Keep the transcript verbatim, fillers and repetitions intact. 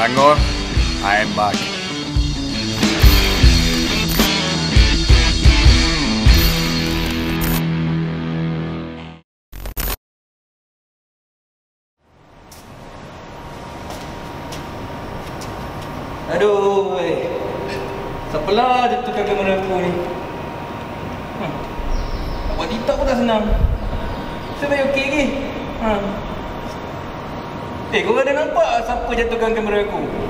Angor, I am back. Aduh, weh. Siapalah dia tukar kamera aku ni? Hmm. Nak buat TikTok pun tak senang. Saya baik okey lagi. Ha. Eh, korang ada nampak siapa jatuhkan kamera aku?